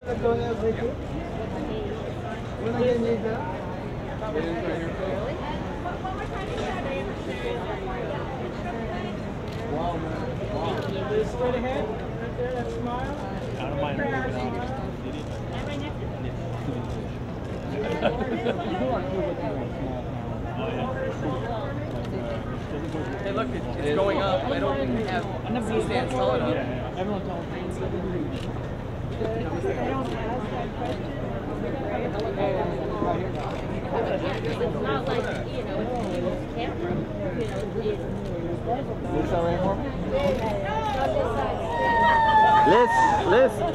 Straight ahead, right there, that smile. I don't mind. Hey, look, it's going up. I don't have C-stands tall enough. Everyone tells me. It's not like, you know, it's camera. You know, Liz,